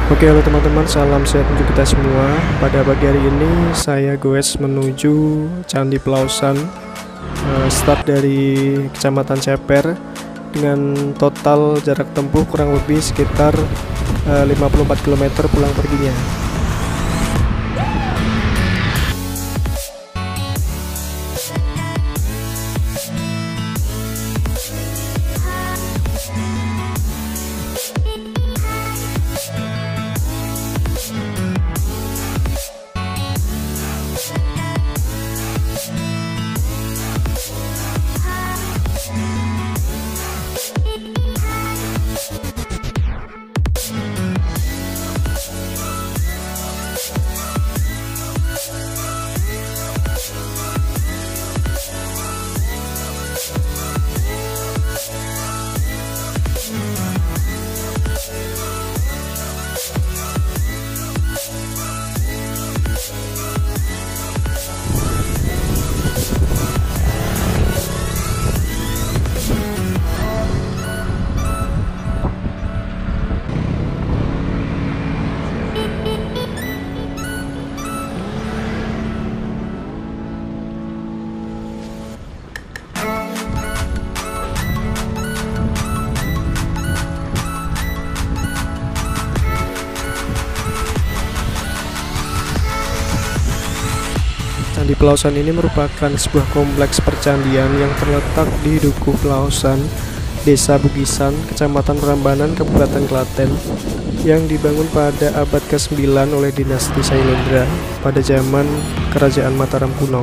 Oke, halo teman-teman, salam sehat untuk kita semua. Pada pagi hari ini saya goes menuju Candi Pelausan, start dari Kecamatan Ceper dengan total jarak tempuh kurang lebih sekitar 54 km pulang perginya. Candi Pelausan ini merupakan sebuah kompleks percandian yang terletak di Dukuh Pelausan, Desa Bugisan, Kecamatan Prambanan, Kabupaten Klaten, yang dibangun pada abad ke-9 oleh dinasti Sailendra pada zaman Kerajaan Mataram kuno.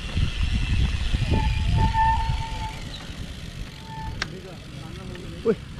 Wih,